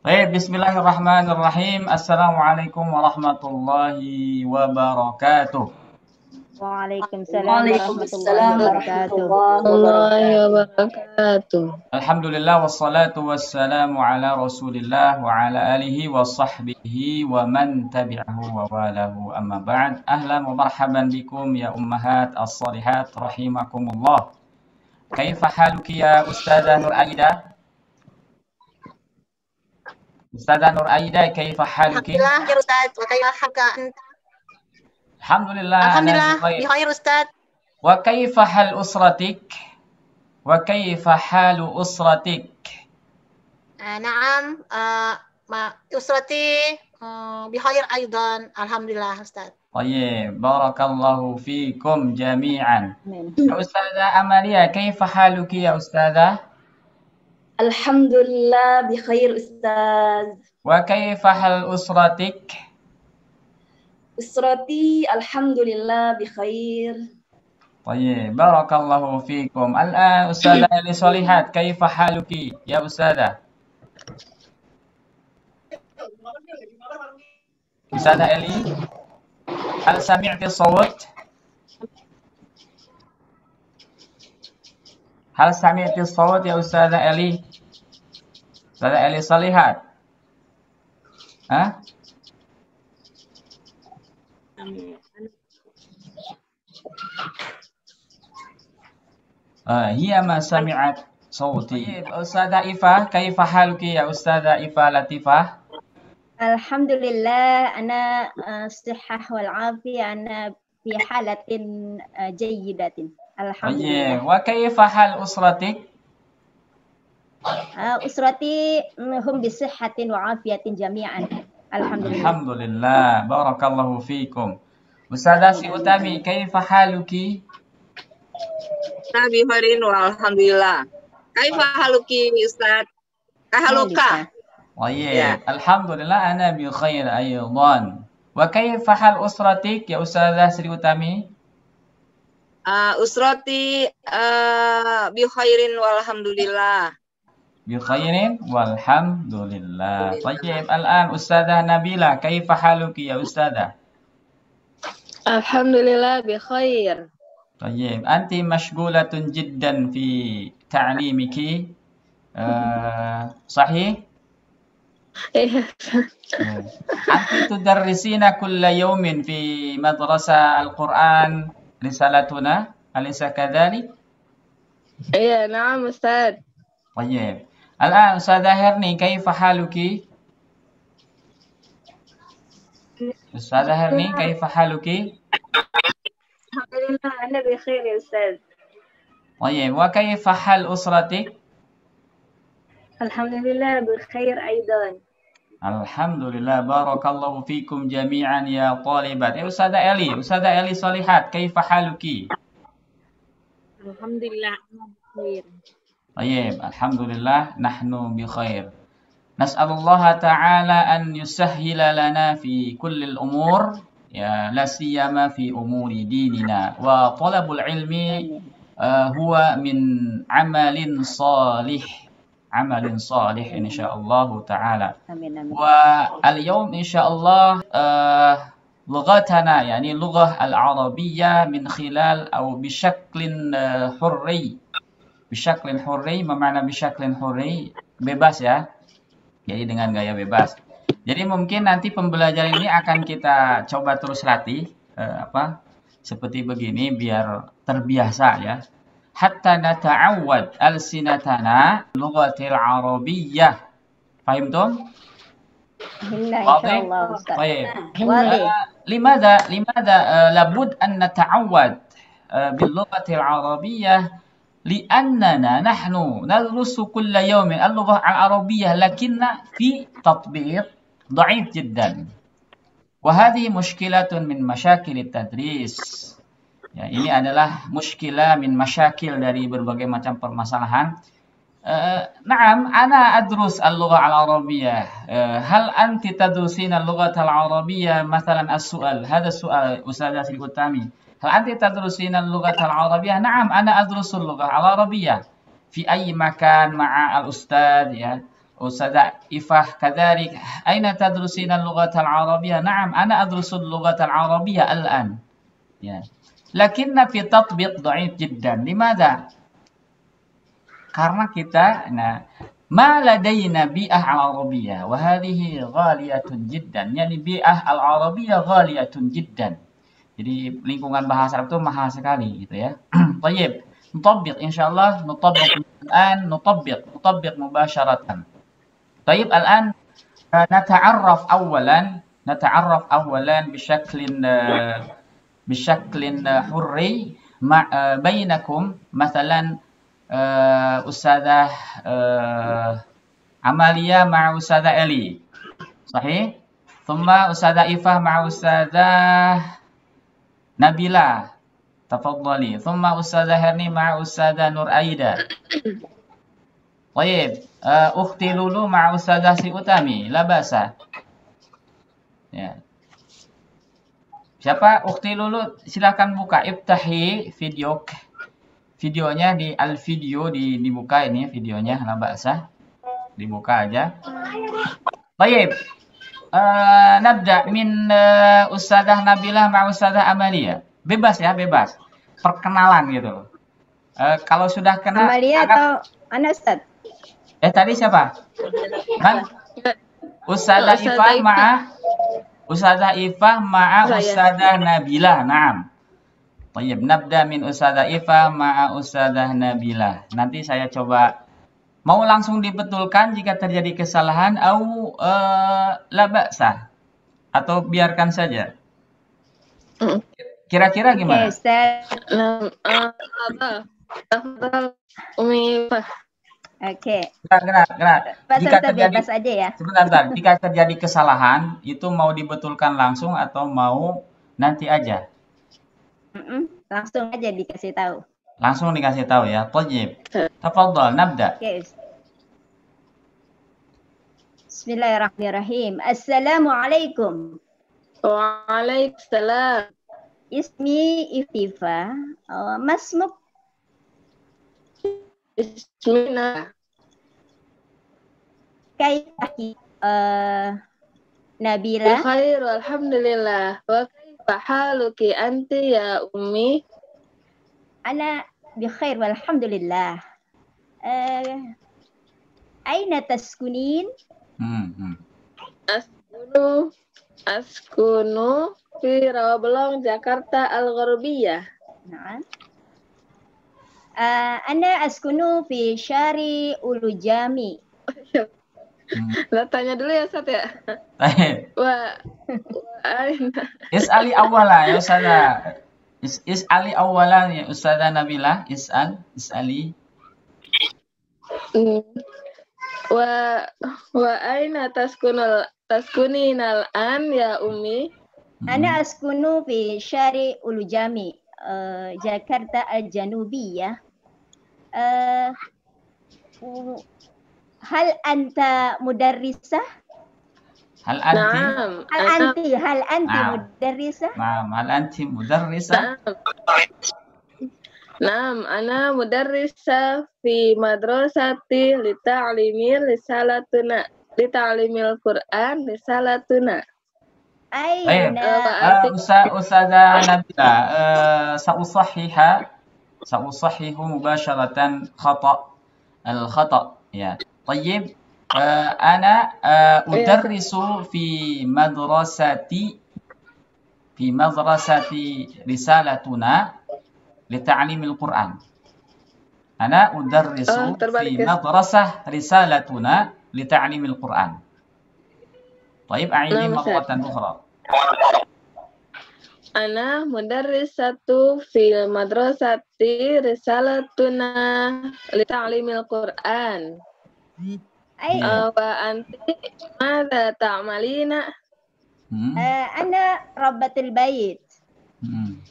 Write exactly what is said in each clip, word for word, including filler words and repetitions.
Baik, bismillahirrahmanirrahim. Assalamualaikum warahmatullahi wabarakatuh. Waalaikumsalam warahmatullahi Waalaikumsalam wabarakatuh. warahmatullahi wabarakatuh. Alhamdulillah wassalatu wassalamu ala Rasulillah wa ala alihi wa sahbihi wa man tabi'ahu wa walahu amma ba'd. Ahlan wa marhaban bikum ya ummahat as-salihat rahimakumullah. Kaifa haluki ya Ustazah Nur Aida? Ustazah Nur Aida, kaifa haluki? Alhamdulillah ya Ustaz, wa kaifa haluka anta? Alhamdulillah, Alhamdulillah, ana bi bikhair Ustaz. Wa kaifa hal usratik? Wa kaifa halu usratik? Uh, Naam, uh, ma usrati uh, bikhair aidan. Alhamdulillah Ustaz. Tayyib, barakallahu fikum jami'an. Amin. Ya Ustazah Amalia, kaifa haluki ya Ustazah? Alhamdulillah bikhair Ustaz. Wa kaifa hal usratik? Usrati alhamdulillah bikhair. Tayyib, barakallahu fikum. Al-an Ustazah Eli Solihat, kaifa haluki ya Ustazah? Ustazah Eli, hal sami'ti sawt? Hal sami'ti sawt ya Ustazah Eli? Ustazah Eli Solihat? Hah? Ah, hiya ma sami'at sawti. Ustazah Ifa, kaifa haluki ya Ustazah Ifa Latifah? Alhamdulillah, ana uh, sihah wal afiyah, ana fi halatin uh, jayyidatin. Alhamdulillah. Tayyib, wa kaifa hal usratik? Uh, usrati mm, hum bi sihhatin wa afiyatin jami'an. Alhamdulillah. Alhamdulillah, barakallahu fikum. Ustazah Si Utami, kaifa haluki? Nabi Harin alhamdulillah. Kaifa haluki Ustaz? Kahaluka. Tayyib, Ya. alhamdulillah ana bi khair aydan. Wa kaifa hal usratik ya Ustazah Sri Utami? Uh, usrati uh, bi khairin walhamdulillah. Bi khairin walhamdulillah. Tayyib, al-an Ustazah Nabila, kaifa haluki ya Ustazah? Alhamdulillah bikhair. طيب أنت مشغولة جدا في تعليمك آه صحيح؟ Iya. أنت تدرسين كل يوم في مدرسة القرآن رسالتنا أليس كذلك؟ Iya, na'am Ustaz. طيب الآن أستاذة هرني كيف حالك؟ أستاذة هرني كيف حالك؟ Alhamdulillah ana bikhair ya Ustaz. طيب وكيف حال أسرتك؟ Alhamdulillah bikhair aidan. Alhamdulillah, barakallahu fikum jami'an ya talibat. Ya Ustazah Eli, Ustazah Eli Solihat, kaifa haluki? Alhamdulillah ana bikhair. Tayyib, alhamdulillah nahnu bi khair. Nas'alullah ta'ala an yusahhila lana fi kulli al-umur, ya la siyama fi umuri dinina wa talabul ilmi uh, huwa min amalin salih. Amalin salih insyaallah ta'ala. Amin amin. واليوم إن شاء الله آه لغتنا يعني اللغة العربية من خلال أو بشكل آه حري بشكل حري ما معنى بشكل حري bebas ya, jadi dengan gaya bebas. Jadi mungkin nanti pembelajaran ini akan kita coba terus latih eh, apa seperti begini biar terbiasa ya. Hatta nata'awwad alsinatana lughatil arabiyyah. Fahimtum? Alhamdulillah واضح؟ insyaallah Ustaz. طيب Wadih. آه، لماذا لماذا آه، لابد أن نتعود آه، باللغة العربية لأننا نحن ندرس كل يوم اللغة العربية لكن في تطبيق ضعيف جدا وهذه مشكلة من مشاكل التدريس. Ya, ini adalah muskilah min masyakil dari berbagai macam permasalahan. Uh, Naam, ana adrus al-lugha al-arabiyyah. Uh, hal anti tadrusina al-lugha al-arabiyyah? Mathalan as-su'al. Hada su'al Ustazah Sri Utami. Hal anti tadrusina al-lugha al-arabiyyah? Naam, ana adrusu al-lugha al-arabiyyah. Fi ayyi makan ma'a al-ustadz ya. أستاذة إفاه كذلك أين تدرسين اللغة العربية؟ نعم أنا أدرس اللغة العربية الآن ya. لكن في تطبيق ضعيف جدا. لماذا؟ karena kita nah ما لدينا بيئة عربية وهذه غالية جدا. يعني بيئة العربية غالية جدا. Jadi lingkungan bahasa Arab itu mahal sekali gitu ya. طيب نطبق إن شاء الله نطبق الآن نطبق نطبق مباشرة. طيب الآن نتعرف أولا نتعرف أولا بشكل بشكل حري مع بينكم مثلا أستاذة عمالية مع أستاذة إلي صحيح؟ ثم أستاذة إفاه مع أستاذة نبيلة تفضلي. ثم أستاذة هرني مع أستاذة نور أيدا. طيب أختي لولو مع أستاذة سيؤتامي لا بأس ya. Siapa? Ukhti Lulu, silakan buka iftahi video videonya di al video di dibuka ini videonya la ba'sa. Dibuka aja. Baik. Uh, nabda min uh, Ustadzah Nabilah ma Ustadzah Amalia. Bebas ya, bebas. Perkenalan gitu. Uh, kalau sudah kena Amalia angkat, atau Ana Ustaz? Eh tadi siapa? Man? Ustadzah Ifah ma'a Ustadzah Ifah ma'a Ustadzah Nabilah. Naam. Baik, nabda min Ustadzah Ifah ma'a Ustadzah Nabilah. Nanti saya coba mau langsung dibetulkan jika terjadi kesalahan atau uh, la ba'sa atau biarkan saja. Kira-kira gimana? Oke, Ustaz. Nah, uh, apa? Tafadhal Umi Ifah. Oke. Gerak, gerak, gerak. Bahasa Jika Ustaz terjadi bebas aja ya. sebentar, sebentar. Jika terjadi kesalahan, itu mau dibetulkan langsung atau mau nanti aja? Mm-mm, langsung aja dikasih tahu. Langsung dikasih tahu ya. Thayyib. Tafadhal, nabda. Oke. Bismillahirrahmanirrahim. Assalamualaikum. Waalaikumsalam. Ismi Ififa. Uh, Masmuk. Bismillah. Kaifa uh, Nabila. Bikhair walhamdulillah. Wa kaifa haluki anti ya ummi? Ana bikhair walhamdulillah. Uh, Aina taskunin? Hmm, hmm. Askunu Askunu fi Rawabelong Jakarta Al-Gharbiyah. Nah. Uh, ana askunu fi syari Ulujami. Hmm. Lah tanya dulu ya Sat ya. Baik. Wa aina Is'ali awala ya Ustazah. Is is'ali awalan ya Ustazah Nabila. Is'al, is'ali. Hmm. wa wa aina taskunul taskuninal an ya ummi? Ana askunu fi syari Ulujami. Uh, Jakarta Al-Janubiyah. Uh, hal anta mudarrisah? Hal anti? Naam. Hal anti, hal anti Naam. mudarrisah? Naam, hal anti mudarrisah? Naam, ana mudarrisa fi madrasati li ta'limi risalatuna li ta'limil Qur'an risalatuna. طيب Aina أستاذة نبيلة سأصحح سأصحح مباشرة خطأ الخطأ يا طيب أنا أدرس في مدرسة في مدرسة رسالتنا لتعليم القرآن. أنا أدرس في مدرسة رسالتنا لتعليم القرآن. طيب أعيدي مرة أخرى. Ana mudarrisatu fil madrasati risalatuna li ta'limil Qur'an. Ay, Uh, wa anti madza ta'malina? Hmm. uh, ana rabbatul bait. Hmm.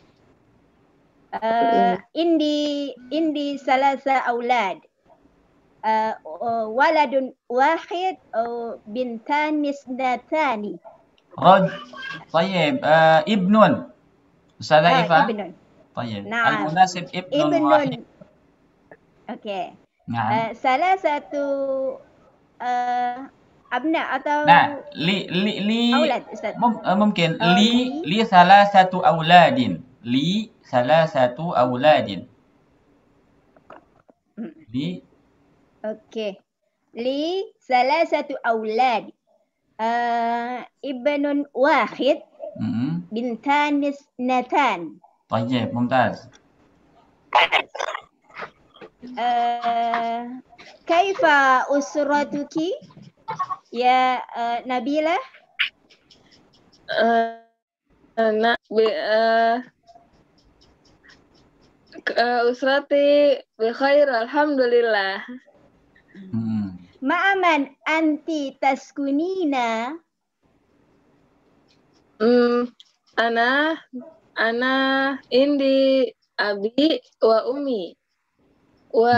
Uh, indi indi salasa aulad. Uh, uh, waladun wahid uh, bintan nisnatani. رد طيب آه ابن أستاذة Ah, إفا ibnun. طيب نعم. المناسب ابن واحد Ibnun. Okay. نعم Uh, salah satu uh, abna atau Nah, li li li aulad Ustaz? mum, uh, mungkin Oh, li li. li thalathatu auladin. Li thalathatu auladin. Li Okey. Li salasatu aulad. Uh, ibnun wahid, mm, bintan natan. طيب ممتاز. Uh, kaifa usratuki ya uh, Nabila? Uh, anak bi uh, uh, usrati bi khair alhamdulillah. Hmm. Ma'aman anti taskunina? Hmm, ana ana indi abi wa umi wa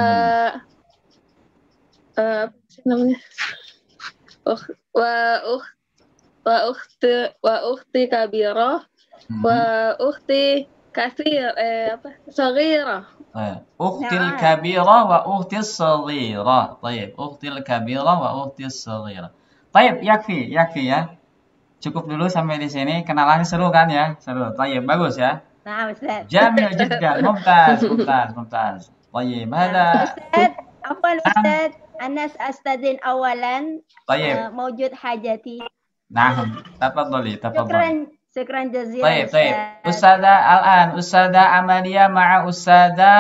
uh, apa sih namanya? Uh, wa uh, wa ukhti wa ukhti kabirah Hmm. wa ukhti kathir eh apa? Saghirah. طيب أختي نعم. الكبيرة وأختي الصغيرة. طيب أختي الكبيرة وأختي الصغيرة. طيب يكفي يكفي ya. Cukup dulu sampai di sini. Kenalannya seru kan ya? Seru. طيب bagus ya. Nah, Ustaz. جميل جدا. ممتاز ممتاز ممتاز. طيب هذا Ustaz, afwan Ustaz, Anas astadzin awalan طيب uh, mawjud hajati. نعم تفضلي تفضلي. Syukran, syukran jazilan طيب طيب Ustaz. أستاذة الآن أستاذة عملية مع أستاذة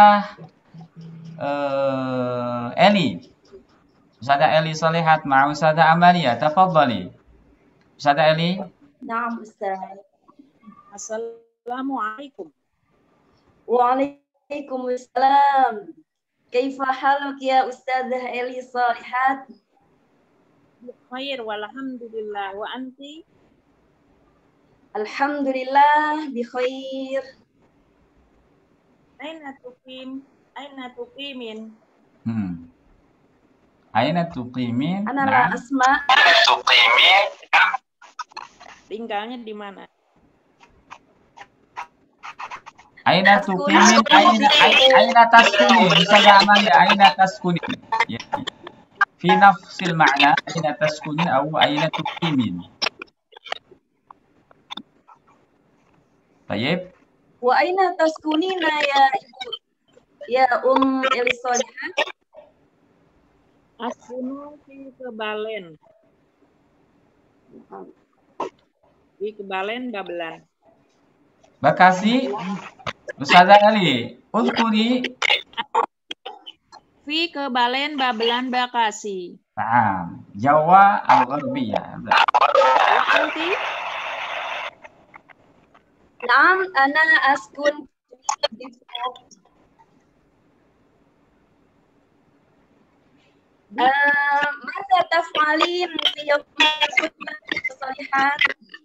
آه إلي. أستاذة إلي صالحات مع أستاذة عملية. تفضلي أستاذة إلي. نعم أستاذ. Assalamualaikum. وعليكم السلام. كيف حالك يا أستاذة إلي صالحات؟ Khair walhamdulillah wa anti. الحمد لله بخير. Aina tuqim? Aina tuqimin? Hmm. Aina tuqimin? أنا لا Nah. أسمع. Tinggalnya di mana? Aina tuqimin? Aina ai- aina taskunin? Ustazah Amalia, aina taskunin? Ya. Fi nafsil ma'na aina taskunin atau aina tuqimin? Baik. وأين تسكنين يا يا أم إلي صالحات؟ Askunu fi Kebalen. Di Kebalen Babelan. Bekasi. Ustazah Ali, udhkuri. Fi Kebalen Babelan Bekasi. Naam. Jawa al-Gharbiyah. Wa anti? نعم أنا أسكن في آه، ماذا تفعلين في يوم الخطبة الصالحات؟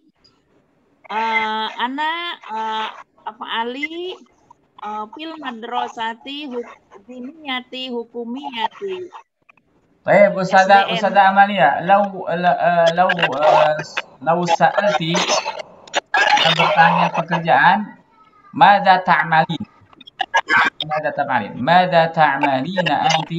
Uh, ana uh, afali uh, fil madrasati hukumiyati hukumiyati. طيب أستاذة S D N. أستاذة Amalia, لو لو لو سألتي bertanya pekerjaan, ماذا تعملين؟ ماذا تعملين؟ ماذا تعملين أنت؟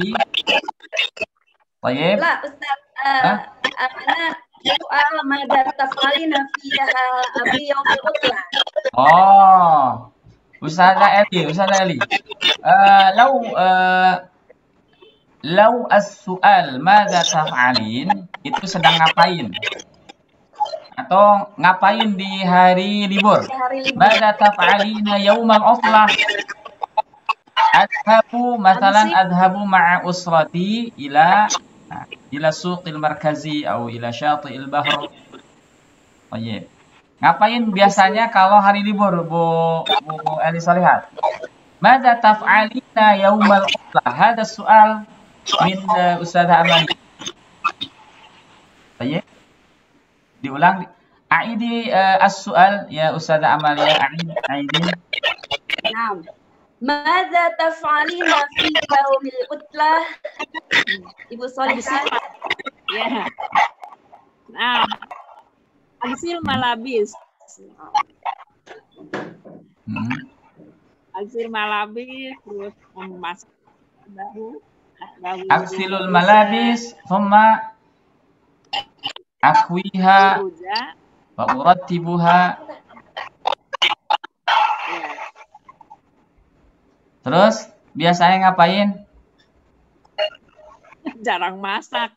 طيب. لا أستاذ آه، أنا سؤال ماذا تفعلين فيها في يوم الخطبة؟ Oh, Ustazah Eli, Ustazah Eli. Uh, لو uh, لو السؤال ماذا تفعلين itu sedang ngapain? Atau ngapain di hari libur? Di hari libur. Mada taf'alina yaumal utlah? Adhabu masalan adhabu ma'a usrati ila ila suqil markazi atau ila syati'il bahr. Baik. Ngapain biasanya kalau hari libur, Bu Bu Eli Salihat? Mada taf'alina yaumal utlah? Hada soal min uh, Ustazah Amali. Baik. Diulang. Aidi uh, as-su'al ya Ustazah Amalia. Aidi. Aidi. نعم ماذا تفعلين في يوم الخطبة؟ Ibu Solihah. Ya. Nah, Agsil malabis. Hmm. Agsil malabis terus memasak bahu. Aksilul malabis thumma Akhwiha Uruja. wa urattibuha. Ya. Terus biasanya ngapain? Jarang masak.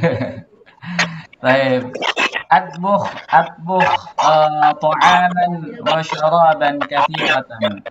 Baik. Atbuh atbuh uh, ta'aman wa syaraban katsiratan.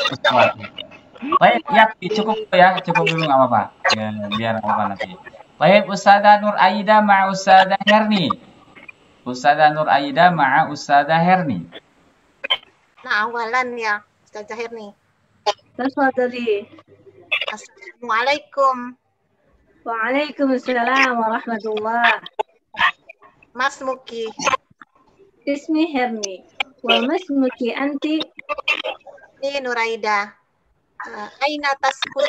Baik, ya cukup ya, cukup dulu nggak apa-apa. Ya, biar apa nanti. Baik, Ustazah Nur Aida ma'a Ustazah Herni. Ustazah Nur Aida ma'a Ustazah Herni. Nah, awalan ya, Ustazah Herni. تفضلي. Assalamualaikum. وعليكم السلام ورحمة الله. Mas Muki. اسمي هرني. وما اسمك أنت؟ Ini Nuraida. Uh, Aina taskun?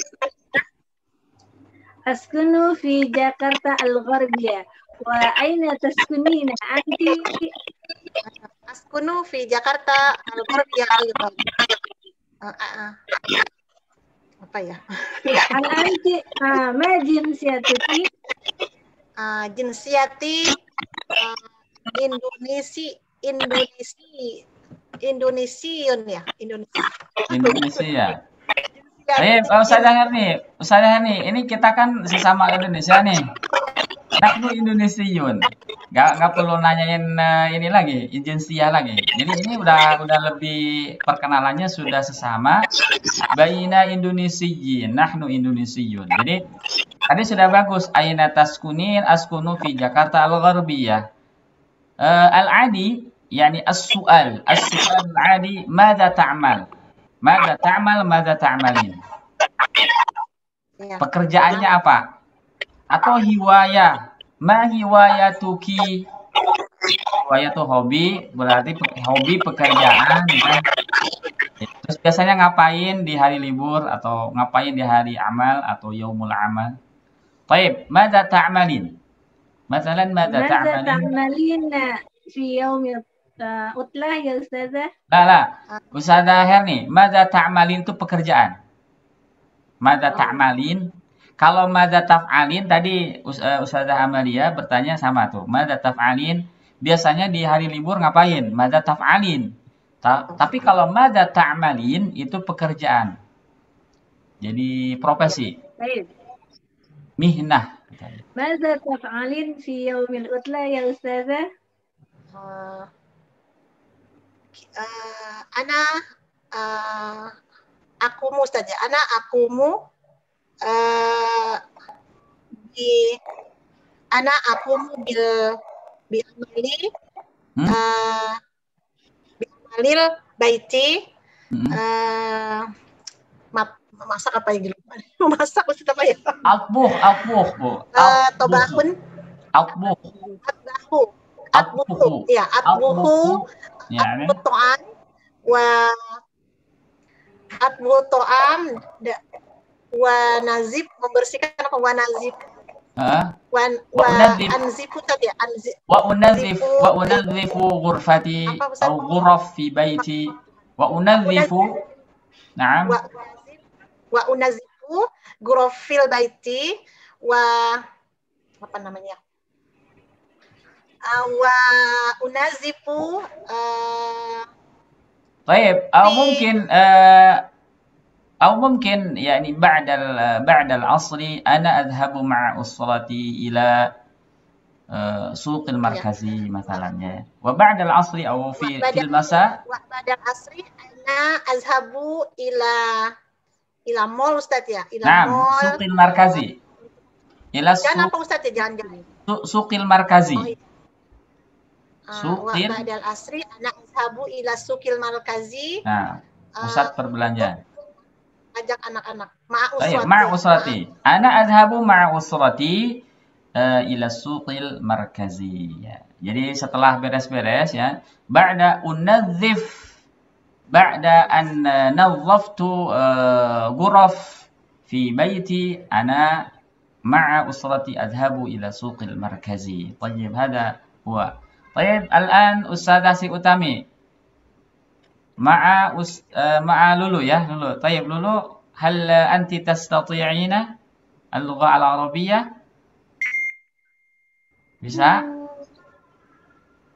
أسكن في جاكرتا الغربية. وأين تسكنين أنت؟ Askunu fi Jakarta al-Gharbiyah aydan. Uh, uh, uh. Apa ya? هل أنت آه ما جنسيتك؟ Uh, jinsiyati uh, Indonesi Indonesi Indonesiun ya, Indonesia. Indonesia. Baik, Ustazah Herni, Ustazah Herni, ini kita kan sesama Indonesia nih. Nahnu Indonesiun. Gak, gak perlu nanyain uh, ini lagi, jinsiah lagi. Jadi ini udah udah lebih perkenalannya sudah sesama. Baina Indonesiyin, nahnu Indonesiun. Jadi tadi sudah bagus. Aina taskunin, askunu fi Jakarta al-Gharbiyah. Uh, al-adi, yani as-su'al. As-su'al al-adi, mada ta'mal? Mada ta'mal, mada ta'malin? Ya. Pekerjaannya apa? Atau hiwaya? Ma hiwayatuki? Hiwaya itu hobi, berarti pe- hobi pekerjaan. Kan? Terus biasanya ngapain di hari libur atau ngapain di hari amal atau yaumul amal? Baik, mada ta'malin? Masalan, mada ماذا ta'malin? تعملين في يوم العطلة يا أستاذة؟ Lah, lah. Ustazah Herni, mada ta'malin itu pekerjaan. Mada ta'malin. Kalau mada taf'alin tadi Us- eh, Ustazah Amalia bertanya sama tuh. Mada taf'alin biasanya di hari libur ngapain? Mada taf'alin. Ta- tapi kalau mada ta'malin itu pekerjaan. Jadi profesi, طيب mihnah. ماذا تفعلين في يوم العطلة يا أستاذة؟ Uh, uh, ana uh, akumu saja. Ana akumu uh, di ana akumu bil bil amali Hmm? uh, bil amalil baiti Hmm. uh, ma- masak apa ya gitu? Masak maksud apa ya? Atbuh, atbuh, Bu. Uh, Atbuh, tobahun atbuh, atbahu atbuhu atbuhu. ya atbuhu Atbuhu. Ya, atbu to'am wa atbu to'am da- wa nazib membersihkan apa wa nazib Hah? wa Wa wa unadzif. anzifu tadi anzi Wa unazif wa unazzifu ghurfati Apa, Ustaz? atau ghuraf fi baiti wa unazzifu. Naam. wa unazif wa unazifu gurofil baiti wa apa namanya Ah, wa unazifu uh, طيب أو في ممكن آه، أو ممكن يعني بعد ال- بعد العصر أنا أذهب مع أسرتي إلى آه، سوق ya المركزي مثلا ya. وبعد العصر أو wa في في badal المساء wa badal asri ana azhabu ila ila mall Ustaz ya ila نعم mall سوق المركزي إلى dan السوق apa Ustaz ya jalan-jalan سوق سوق oh المركزي iya. Ah, سوق wa ال- badal asri ana azhabu ila sukil markazi nah ah, pusat untuk perbelanjaan. ajak anak-anak ma'a طيب uswati مع ma'a أسرتي أنا أذهب مع أسرتي آه، إلى السوق المركزي ya. Jadi setelah beres-beres ya بعد أنظف بعد أن نظفت آه، غرف في بيتي أنا مع أسرتي أذهب إلى سوق المركزي. طيب هذا هو. طيب الآن أستاذة سي أتامي مع أس... آه، مع لولو يا لولو. طيب لولو هل أنت تستطيعين اللغة العربية؟ Bisa?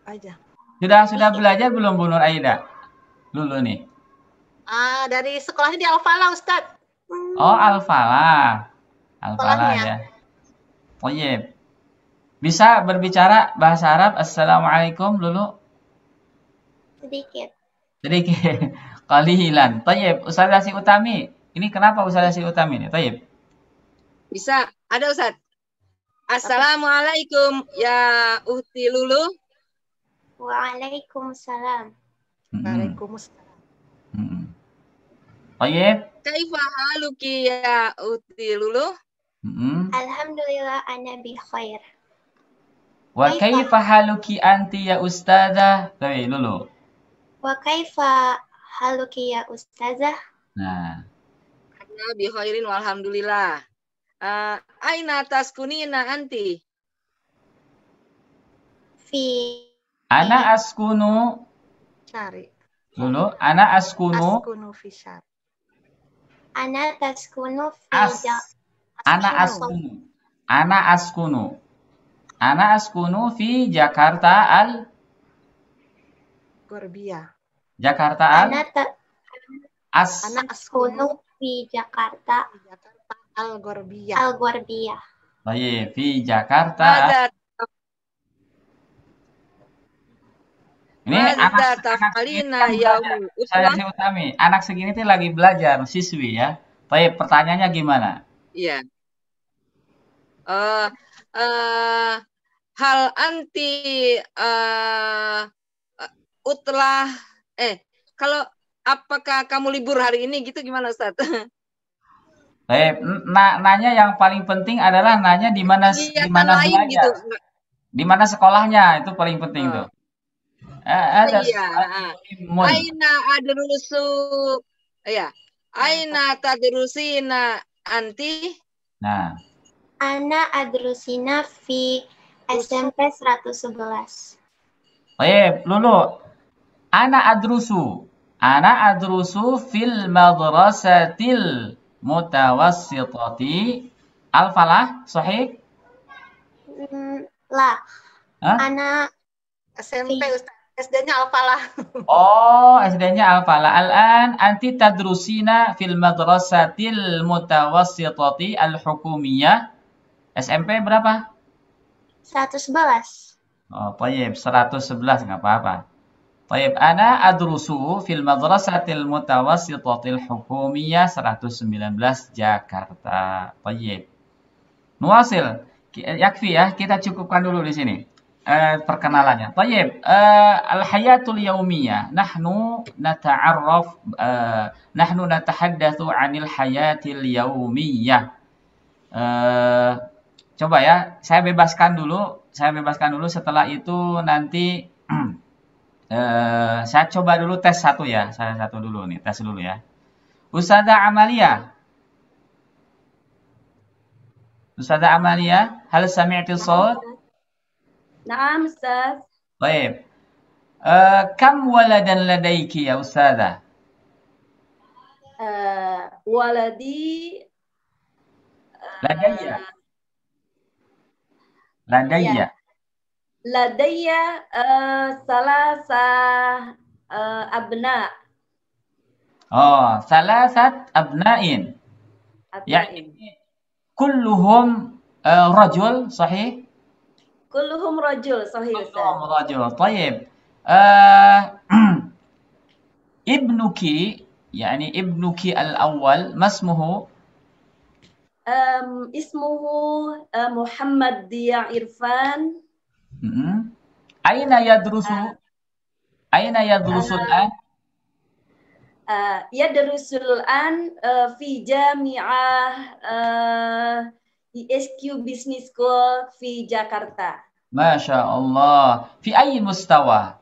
aja. Sudah sudah belajar belum Bu Nur Aida? Lulu nih. Ah, dari sekolahnya di Al-Falah, Ustadz. Oh, Al-Falah. Al-Falah Sekolahnya. ya. Thayyib. Bisa berbicara bahasa Arab? Assalamualaikum Lulu. Sedikit. Sedikit. Qalilan. Thayyib. Ustazah Si Utami. Ini kenapa Ustazah Si Utami nih? Thayyib. Bisa. Ada Ustaz. Assalamualaikum ya Uhti Lulu. Waalaikumsalam. Mm-mm. Waalaikumsalam. Mm-mm. Thayyib. Kaifa haluki ya Uhti Lulu? Mm-mm. Alhamdulillah ana bi khair. Wa kaifa haluki anti ya Ustazah? Thayyib Lulu. Wa kaifa haluki ya ustazah? Nah. Ana bi khairin walhamdulillah. Uh, aina taskunina anti? Fi Ana askunu Cari. Lulu. Ana askunu. Askunu fisar. ana taskunu fi As. ja- Ana askunu. Ana askunu. Ana askunu fi Jakarta al Gorbia. Jakarta al ana ta- as Ana askunu taskunu fi Jakarta di Jakarta Al-Gorbia. Al-Gharbiyah. Thayyib, fi Jakarta. Mada Ini mada anak anak tafalina segini ya kan belajar. Uswa? Saya Si Utami, anak segini tuh lagi belajar siswi ya. Thayyib, pertanyaannya gimana? Iya. Eh eh hal anti eh utlah eh kalau apakah kamu libur hari ini gitu gimana Ustaz? Thayyib, na nanya yang paling penting adalah nanya di mana di Kegiatan mana lain belajar. gitu. Di mana sekolahnya itu paling penting Oh. tuh. Eh, ada Iya. mun. Aina adrusu ya. Aina tadrusina anti? Nah, Ana adrusina fi S M P seratus sebelas. Thayyib, Lulu. Ana adrusu. Ana adrusu fil madrasatil mutawassitati Al-Falah, sahih? Hmm, lah. Hah? Ana S M P Ustaz. S D-nya Al-Falah. Oh, S D-nya Al-Falah. Al-an anti tadrusina fil madrasatil mutawassitati al-hukumiyah. S M P berapa? seratus sebelas. Oh, thayyib, seratus sebelas enggak apa-apa. Thayyib, ana adrusu fil madrasatil mutawassitatil hukumiyah seratus sembilan belas Jakarta. Thayyib. Nuwasil. Ki- Yakfi ya, kita cukupkan dulu di sini. Eh, perkenalannya. Thayyib, eh, al-hayatul yaumiyah. Nahnu nata'arraf eh, nahnu natahaddatsu 'anil hayatil yaumiyah. Eh, coba ya, saya bebaskan dulu, saya bebaskan dulu setelah itu nanti eh, saya coba dulu tes satu ya, saya satu dulu nih, tes dulu ya. Ustazah Amalia. Ustazah Amalia, hal sami'ti shaut? Naam, Ustaz. Baik. Eh, kam waladan ladaiki ya Ustazah? Eh, waladi Ladayya. Ladayya. ladayya eh, salasa eh, abna. Oh, salasat abna'in. Yani kulluhum eh, rajul, sahih? Kulluhum rajul, sahih Ustaz. كلهم رجل طيب آه ابنك يعني ابنك الأول ما اسمه Um, ismuhu uh, Muhammad Dia Irfan. م-م. أين يدرس أين يدرس آه. الآن Uh, yadrusul an uh, fi jami'ah uh, I S Q Business School fi Jakarta. ما شاء الله في أي مستوى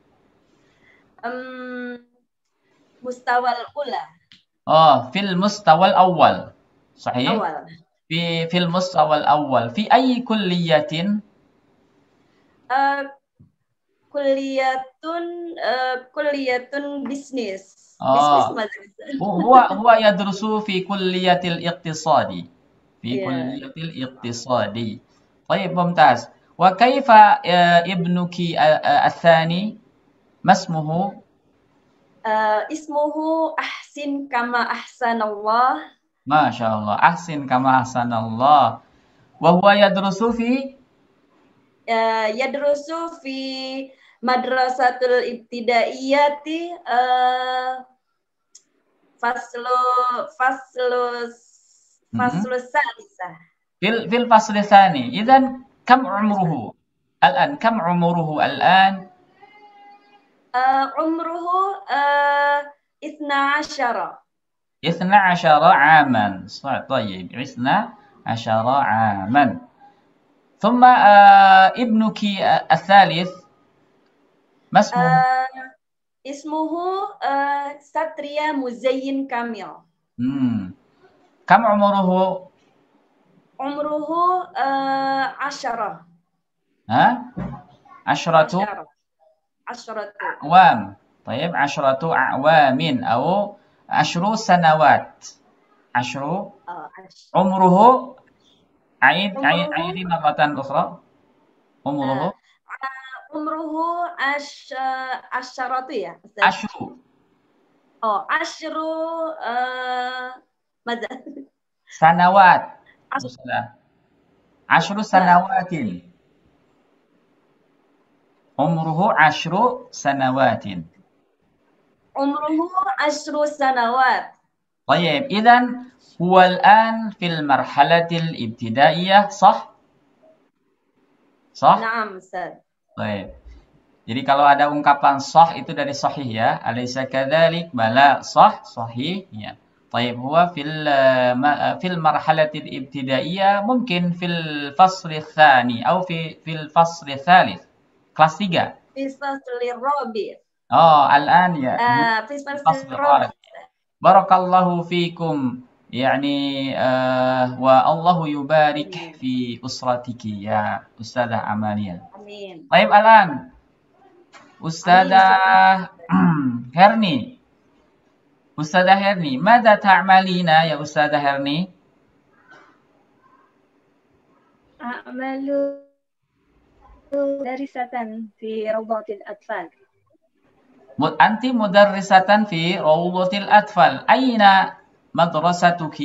Um, mustawal ula آه في المستوى الأول صحيح awal. في في المستوى الأول في أي كلية Uh, kulliyatun uh, kulliyatun bisnis. آه. Bisnis madrasah. هو هو يدرس في كلية الاقتصاد في Yeah. كلية الاقتصاد طيب ممتاز وكيف آه، ابنك آه، آه، الثاني ما اسمه؟ آه، اسمه أحسن كما أحسن الله. ما شاء الله أحسن كما أحسن الله. وهو يدرس في آه، يدرس في مدرسة الابتدائية آه، فصل فصل فصل الثالثة. في ال- في الفصل الثاني. إذن كم عمره الآن؟ كم عمره الآن؟ آه، عمره آه، اثنا عشر. اثنا عشر عاما. صح، طيب اثنا عشر عاما. ثم آه، ابنك آه، الثالث ما اسمه؟ آه، اسمه آه، ساتريا مزين كامل. مم. كم عمره؟ عمره آه، عشرة. ها؟ عشرة عشرة عشرة أعوام. طيب عشرة أعوام أو عشر سنوات. عشر آه، عش- عمره عيد عيد عمره عيدي مرة أخرى. عمره آه، عمره عش عشرة يا أستاذ. عشر أو عشر آه، ماذا؟ سنوات. عشر. عشر سنوات. عمره عشر سنوات. عمره عشر سنوات. طيب إذن هو الآن في المرحلة الابتدائية، صح؟ صح؟ نعم أستاذ. Baik. Jadi kalau ada ungkapan sah itu dari sahih ya. Alaysa kadzalik? Bala sah, sahih ya. طيب هو في في المرحلة الابتدائية ممكن في الفصل الثاني أو في في الفصل الثالث kelas tiga. في الفصل الرابع. Oh, الآن ya. آه، في الفصل الرابع. بارك الله فيكم يعني آه والله يبارك في أسرتك يا أستاذة أمانية. آمين. طيب الآن أستاذة هرني. أستاذة هرني ماذا تعملين يا أستاذة هرني؟ أعمل مدرسة في روضة الأطفال. أنت مدرسة في روضة الأطفال. أين مدرستك؟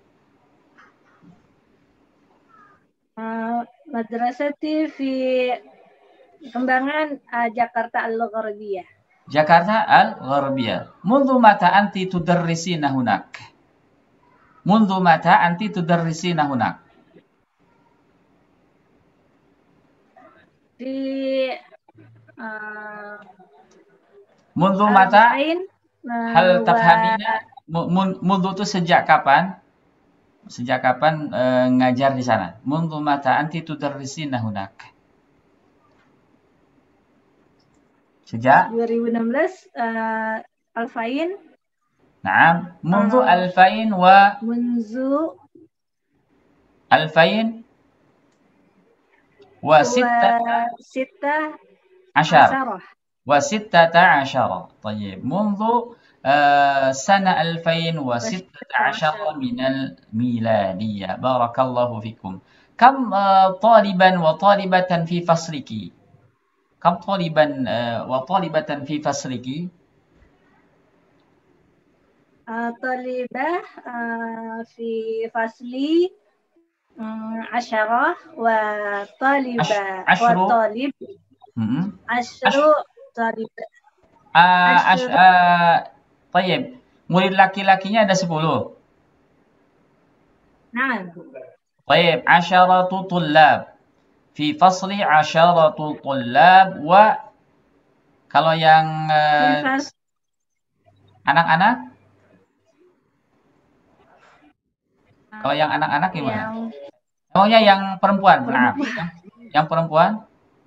مدرستي في Kembangan uh, Jakarta Al-Gharbiyah. جاكرتا الغربية. منذ متى أنت تدرسين هناك؟ منذ متى أنت تدرسين هناك؟ في uh, منذ متى؟ uh, Hal tafhamina? Mundu itu sejak kapan? Sejak kapan uh, ngajar di sana? Mundu mata anti tudarrisina hunak? Sejak dua ribu enam belas uh, Alfain. Naam, mundu uh, alfain wa munzu alfain wa sitta sitta ashar wa sittata ashara. Tayyib, mundu uh, sana alfain wa sittata ashara minal miladiyah. Barakallahu fikum. Kam uh, taliban wa talibatan fi fasliki? كم طالبا وطالبة في فصلك؟ طالبة في فصلي عشرة وطالبة وطالب عشر طالبة. طيب murid laki-lakinya ada sepuluh. Nah. طيب عشرة طلاب. Fi fasli asyaratu tullab wa kalau yang anak-anak uh, kalau yang anak-anak gimana? Oh ya yang perempuan, maaf. Yang perempuan?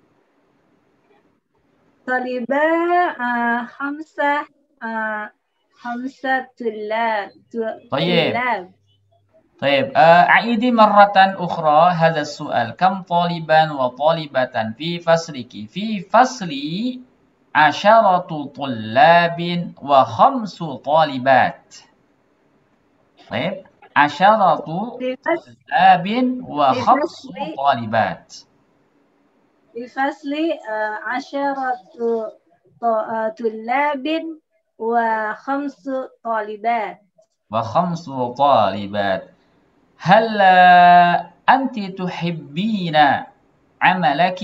Talibah uh, khamsah uh, khamsah tullab. Tullab. طيب أعيدي مرة أخرى هذا السؤال. كم طالبا وطالبة في فصلك؟ في فصلي عشرة طلاب وخمس طالبات. طيب عشرة طلاب وخمس طالبات. بفصل آه، عشرة ط- آه، طلاب وخمس طالبات. وخمس طالبات. هل آه، أنت تحبين عملك؟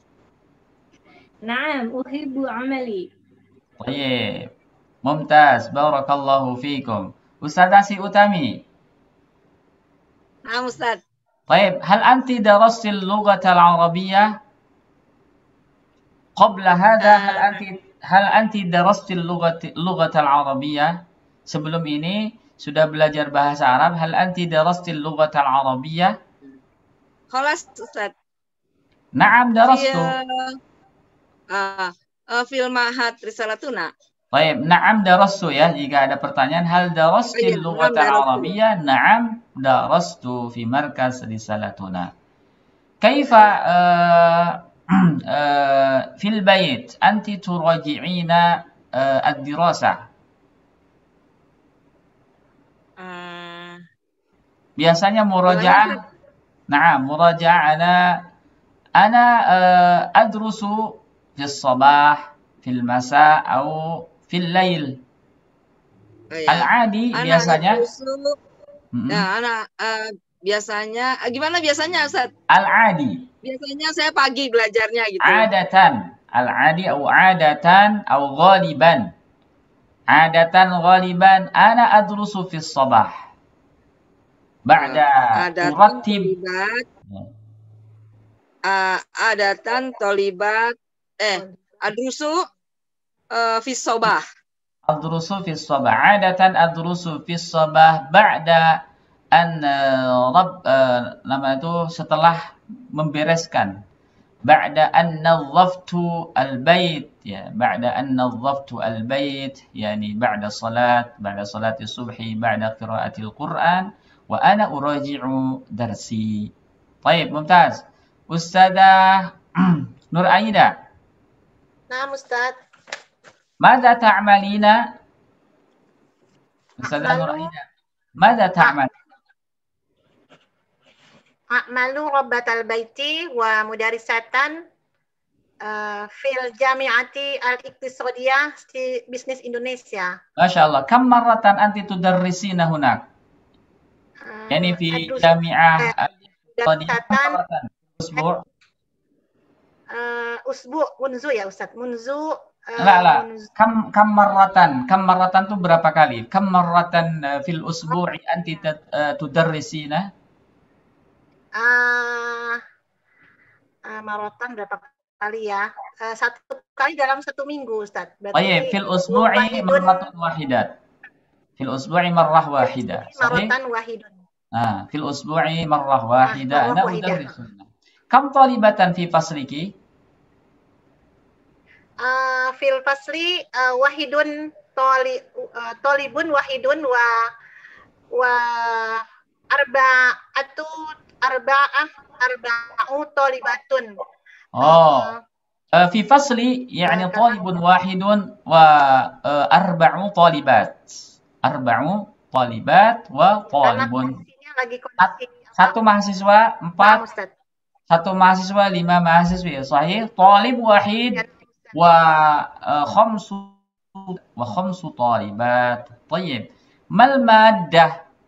نعم أحب عملي. طيب ممتاز بارك الله فيكم. أستاذ أسي أتامي. Nah, Ustaz. طيب هل أنت درست اللغة العربية قبل هذا؟ هل Ah, أنت هل أنت درست اللغة اللغة العربية sebelum ini sudah belajar bahasa Arab? هل أنت درست اللغة العربية؟ Khalas, Ustaz. نعم Fi درست. ah, ah, fil Ma'had Risalatuna. طيب نعم درست ya. Jika ada pertanyaan hal درست Oh iya, اللغة naam darastu. العربية نعم درست في مركز رسالتنا. كيف آه آه في البيت أنت تراجعين آه الدراسة؟ Ah, biasanya gimana, murajaah. Ustaz? نعم مراجعة أنا أنا آه أدرس في الصباح في المساء أو في الليل. Oh ya. العادي Anak biasanya adrusu. mm-mm. Ya, anak ah, biasanya ah, gimana biasanya, Ustaz? العادي Biasanya saya pagi belajarnya gitu. عادة العادي أو عادة أو غالبا عادة غالبا أنا أدرس في الصباح بعد Ah, adatan أرتب tolibat, ah, adatan tolibat, eh, adrusu eh, fi sobah. أدرس في الصباح عادة أدرس في الصباح بعد أن آه، رب آه، nama itu setelah membereskan بعد أن نظفت البيت ya بعد أن نظفت البيت يعني بعد الصلاة بعد صلاة الصبح بعد قراءة القرآن وأنا أراجع درسي. طيب ممتاز. أستاذة نور أيدا نعم أستاذ. ماذا تعملين؟ أستاذة نور أعمل أيدا ماذا تعمل؟ أعمل ربة البيت ومدرسة آه، في الجامعة الاقتصادية في بزنس إندونيسيا. ما شاء الله. كم مرة أنت تدرسين هناك؟ آه، يعني في أدرس جامعة آه، الاقتصادية كم مدرسة مرة في الأسبوع؟ آه، أسبوع منذ يا أستاذ منذ آه، لا لا منذ كم كم مرة كم مرة itu berapa kali? كم مرة في الأسبوع أنت تد- تدرسين؟ آه، آه، مرatan berapa kali ya? آه، satu kali dalam satu minggu Ustaz. طيب Berarti في الأسبوع wahidun مرة واحدة. في الأسبوع مرة واحدة صحيح؟ maratan wahidun. آه في الأسبوع مرة Ah, واحدة marrah أنا wahidah. أدرس هنا. كم طالبة في فصلك؟ آه، في الفصل آه، wahidun toli آه، tolibun wahidun wa wa arba'atu arba'ah arba'u tolibatun. آه آه، آه، في فصلي يعني آه، karena طالب واحد وأربع طالبات أربع طالبات karena وطالب kondisinya lagi Sat- kondisi apa? satu mahasiswa Paham empat Ustaz? satu mahasiswa lima mahasiswi صحيح طالب واحد Ya, Ustaz. وخمس وخمس طالبات. طيب ما المادة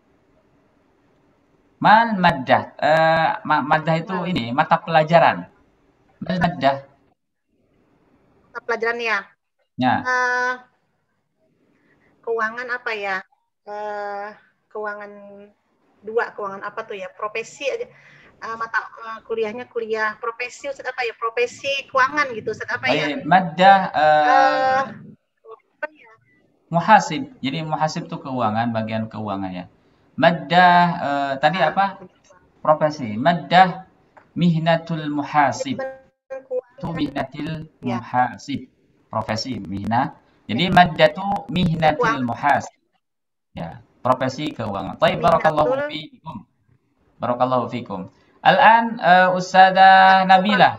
ما المادة آه ma- مادة itu Mal- ini mata pelajaran ما المادة mata pelajaran ya. ya Eh, keuangan apa ya? Eh, keuangan dua, keuangan apa tuh ya? Profesi aja. Eh, mata eh, kuliahnya kuliah profesi Ustaz apa ya? Profesi keuangan gitu Ustaz apa ya? طيب مادة آه Eh, apa ya? muhasib. Jadi muhasib itu keuangan, bagian keuangan ya. Maddah eh, tadi Ah, apa? Profesi. Maddah mihnatul muhasib. manajemen Itu keuangan mihnatil ya. muhasib. Profesi mihnah. Jadi maddah itu mihnatil Keuangan muhasib. Ya, profesi keuangan. Baik, barakallahu mihnatul fiikum. Barakallahu fiikum. Al-an uh, Ustadzah Nabila,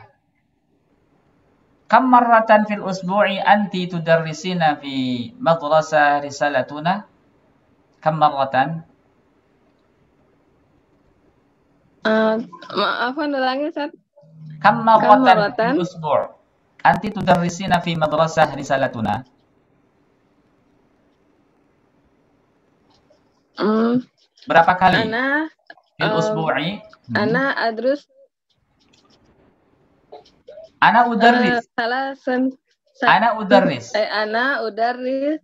kam marratan fil usbu'i anti tudarrisina fi madrasah risalatuna? Kam marratan? Eh, maaf, ulangnya, Ustaz. Kam marratan marratan? fil usbu' anti tudarrisina fi madrasah risalatuna? Hmm, Berapa kali ana fil um, usbu'i? Hmm. ana adrus Ana uh, udarris. salasan Ana udarris. eh, ana udarris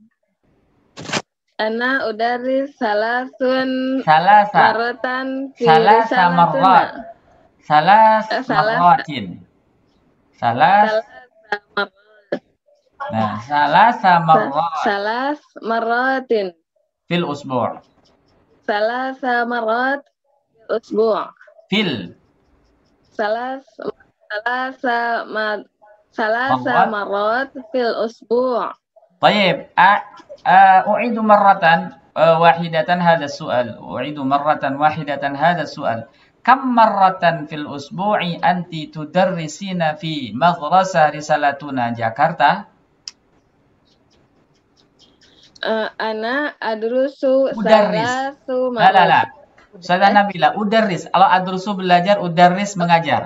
ana udarris salasun Salasa. marratan fi Salasa risalatuna. marrat. Salas Eh, salas- marratin. Salas. Salasa marrat. Nah, salasa marrat Salas marratin. fil usbu'. Salasa marrat fil usbu'. Fil. Salas salasa ma salasa Marrat. marrat fil usbu'. طيب أ- أ- أعيد مرة أ- واحدة هذا السؤال أعيد مرة واحدة هذا السؤال كم مرة في الأسبوع أنت تدرسين في مدرسة رسالتنا جاكرتا؟ Uh, ana adrusu Udarris. salasu لا لا لا marrat. Ustazah Nabila, udarris. Kalau adrusu belajar, udarris mengajar.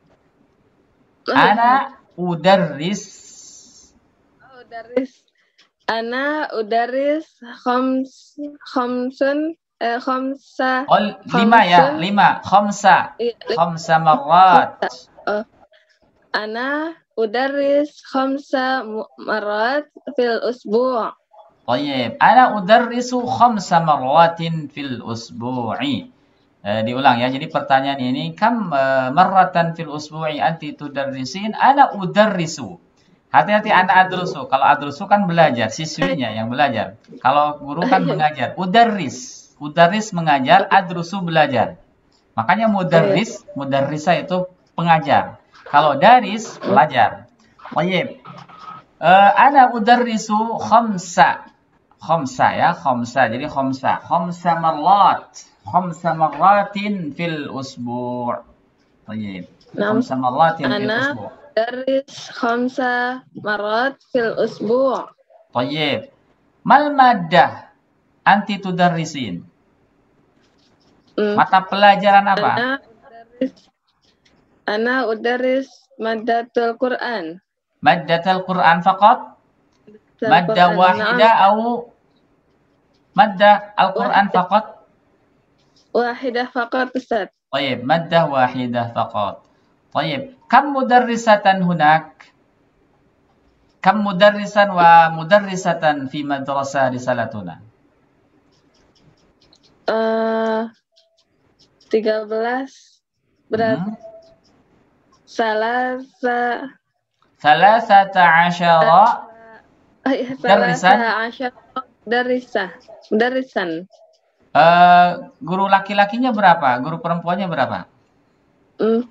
Ana udarris. Udaris. Ana udaris khams khamsun eh, khamsa Oh, lima ya, lima. Khamsa. i- li- Khamsa marrat. oh. Ana udaris khamsa mu- marrat fil usbu'. طيب أنا أدرس خمس مرات في الأسبوع. Eh, diulang ya. Jadi pertanyaan ini kam eh, marratan fil usbu'i anti tudarrisin? Ana udarrisu. Hati-hati ana adrusu. Kalau adrusu kan belajar, siswinya yang belajar. Kalau guru kan mengajar. Udarris. Udarris mengajar, adrusu belajar. Makanya mudarris, mudarrisa itu pengajar. Kalau daris pelajar. Baik. Eh, ana udarrisu khamsa. Khamsa ya, khamsa. Jadi khamsa. Khamsa marrat. Khamsa marratin fil usbu'. Baik. Nam- Khamsa marratin fil Ana usbu'. udaris khamsa marrat fil usbu'. Baik. Mal maddah anti tudarrisin? Hmm. Mata pelajaran apa? Ana udaris Ana udaris maddatul Qur'an. Maddatul Quran faqat? Maddatul Madda Qur'an. wahida Na'am. atau madda Al-Quran Wahidah. faqat? Wahidah faqat Ustaz. طيب مادة واحدة فقط. طيب كم مدرسة هناك؟ كم مدرسا ومدرسة في مدرسة رسالتنا؟ Eh, tiga belas berat Hmm. salasa ثلاثة عشر eh, Darisan. salasa asyar darisah darisan eh, guru laki-lakinya berapa? Guru perempuannya berapa? hmm.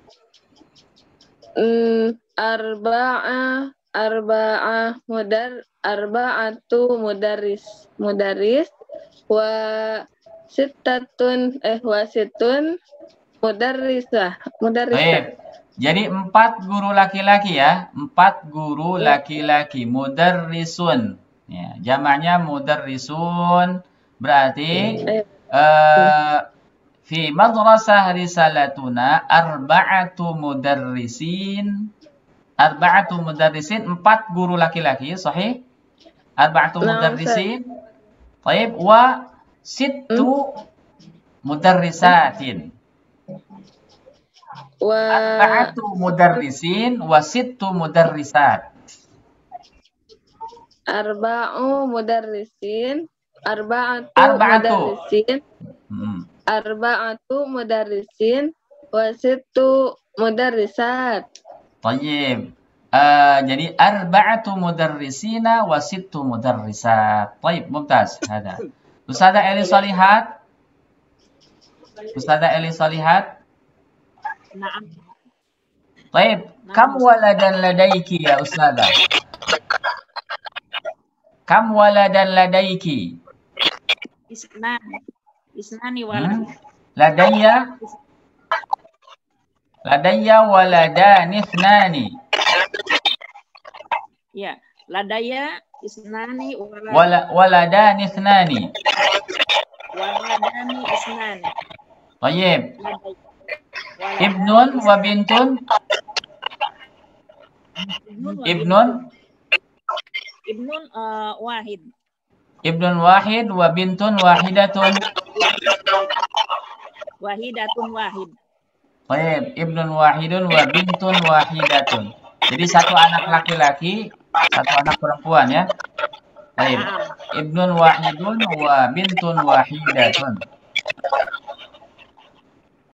Hmm, arba'a arba'a mudar arba'atu mudaris mudaris wa sittatun eh wa sittun mudarrisah mudarrisah. Baik. Jadi empat guru laki-laki ya, empat guru laki-laki, mudarrisun. Ya, jamaknya mudarrisun berarti Eh, eh, fi madrasah risalatuna arba'atu mudarrisin. Arba'atu mudarrisin, empat guru laki-laki, sahih? Arba'atu Naam, mudarrisin. Baik, wa sittu mudarrisatin. wa Arba'atu mudarrisin wa sittu mudarrisat. arba'u mudarrisin arba'atu Arba'atu. mudarrisin Hmm. arba'atu mudarrisin wa sittu mudarrisat. Tayyib. Uh, jadi arba'atu mudarrisina wa sittu mudarrisat. Tayyib, mumtaz. Hada. Ustazah Eli Salihat. Ustazah Eli Salihat. Naam. Tayyib, kam waladan ladaiki ya Ustazah? Kam waladan ladaiki? Isnan. Isnani Hmm? walad. Ladayya Ladayya waladani ithnani. Ya, ladaya isnani walad. Wala, waladani ithnani. Waladani isnani. Tayyib. Ladaya. Ibnun wa bintun. Ibnun Ibnun uh, wahid. Ibnun wahid wa bintun wahidatun. Wahidatun wahid. Baik, ibnun wahidun wa bintun wahidatun. Jadi satu anak laki-laki, satu anak perempuan ya. Baik. Ibnun wahidun wa bintun wahidatun.